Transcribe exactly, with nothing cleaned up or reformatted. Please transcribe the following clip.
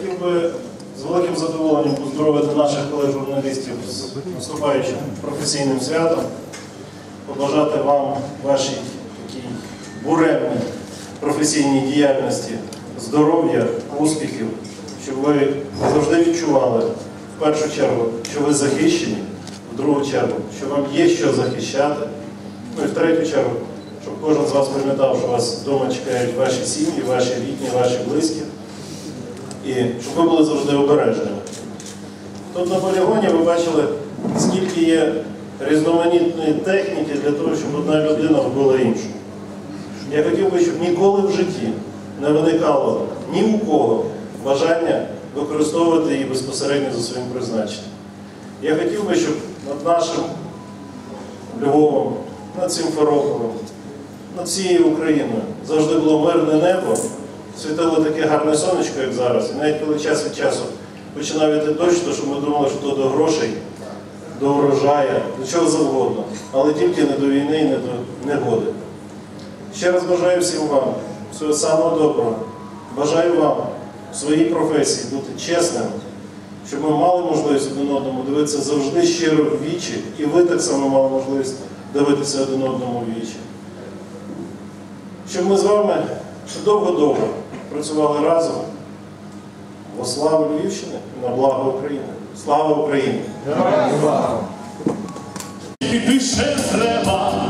хотів би з великим задоволенням поздоровити наших колег-журналістів з наступаючим професійним святом, побажати вам в вашій такій буремній професійній діяльності здоров'я, успіхів, щоб ви завжди відчували, в першу чергу, що ви захищені, в другу чергу, що вам є що захищати, ну і в третю чергу, щоб кожен з вас пам'ятав, що вас вдома чекають ваші сім'ї, ваші рідні, ваші близькі, і щоб ви були завжди обережними. Тут на полігоні ви бачили, скільки є різноманітної техніки для того, щоб одна людина вбила іншу. Я хотів би, щоб ніколи в житті не виникало ні у кого бажання використовувати її безпосередньо за своїм призначенням. Я хотів би, щоб над нашим Львовом, над Сімферополем, над всією Україною завжди було мирне небо, світило таке гарне сонечко, як зараз. І навіть коли час від часу починав іти дощ, то що ми думали, що то до грошей, до урожаю, до чого завгодно, але тільки не до війни і не до негоди. Ще раз бажаю всім вам всього самого доброго. Бажаю вам в своїй професії бути чесним, щоб ми мали можливість один одному дивитися завжди щиро в вічі, і ви так само мали можливість дивитися один одному в вічі. Щоб ми з вами довго-довго працювали разом во славу Львівщини і на благо України. Слава Україні! Героям слава!